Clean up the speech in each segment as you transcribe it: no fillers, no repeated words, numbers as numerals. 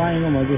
搬一个模具。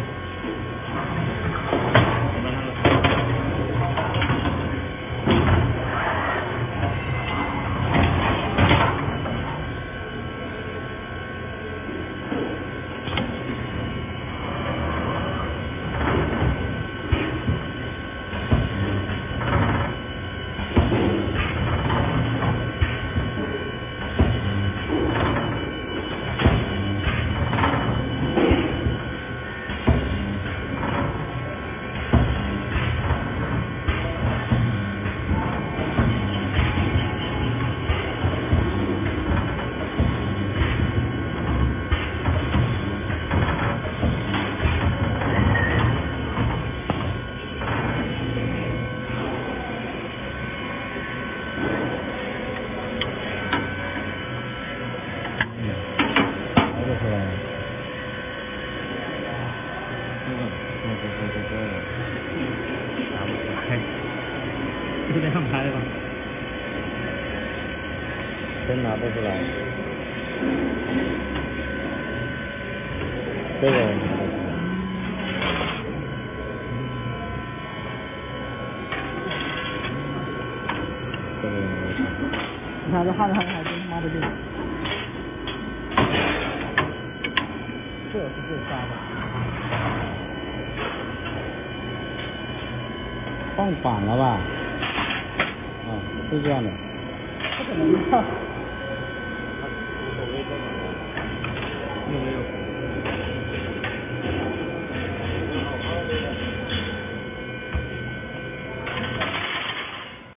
就这样拍吧， 真拿不出来。这个拿得出来。这个你看这焊的还真他妈的对，这是最沙的。 放反了吧？啊，是这样的。 不可能吧？ 它无所谓这种的，有没有？